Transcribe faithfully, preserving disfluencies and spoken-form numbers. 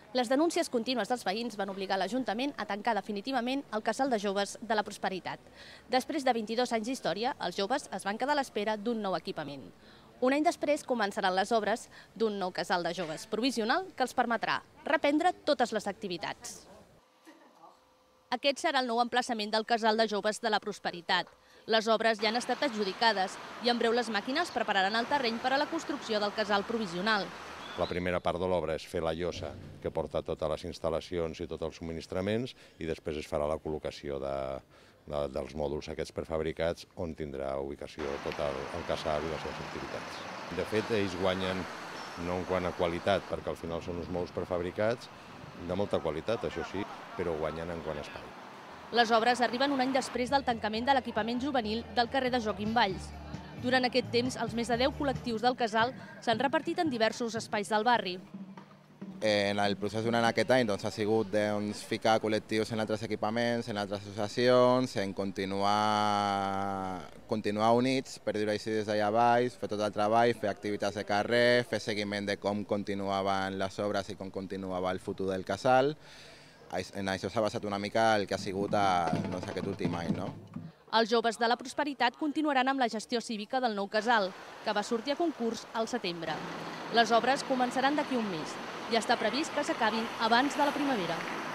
Les denúncies contínues dels veïns van obligar l'Ajuntament a tancar definitivament el Casal de Joves de la Prosperitat. Després de vint-i-dos anys d'història, els joves es van quedar a l'espera d'un nou equipament. Un any després començaran les obres d'un nou casal de joves provisional que els permetrà reprendre totes les activitats. Aquest serà el nou emplaçament del Casal de Joves de la Prosperitat. Les obres ja han estat adjudicades i en breu les màquines prepararan el terreny per a la construcció del casal provisional. La primera part de l'obra és fer la llosa que porta totes les instal·lacions i tots els subministraments i després es farà la col·locació de, de, dels mòduls aquests prefabricats on tindrà ubicació tot el, el casal i les seves activitats. De fet, ells guanyen no en quant a qualitat, perquè al final són uns mòduls prefabricats de molta qualitat, això sí, però guanyen en quant a espai. Les obres arriben un any després del tancament de l'equipament juvenil del carrer de Joaquim Valls. Durant aquest temps, els més de deu col·lectius del casal s'han repartit en diversos espais del barri. En el procés durant aquest any doncs, ha sigut doncs, ficar col·lectius en altres equipaments, en altres associacions, en continuar, continuar units, per dir-ho així, des d'allà baix, fer tot el treball, fer activitats de carrer, fer seguiment de com continuaven les obres i com continuava el futur del casal. En això s'ha basat una mica el que ha sigut a, doncs, aquest últim any. No? Els joves de la Prosperitat continuaran amb la gestió cívica del nou casal, que va sortir a concurs al setembre. Les obres començaran d'aquí un mes i està previst que s'acabin abans de la primavera.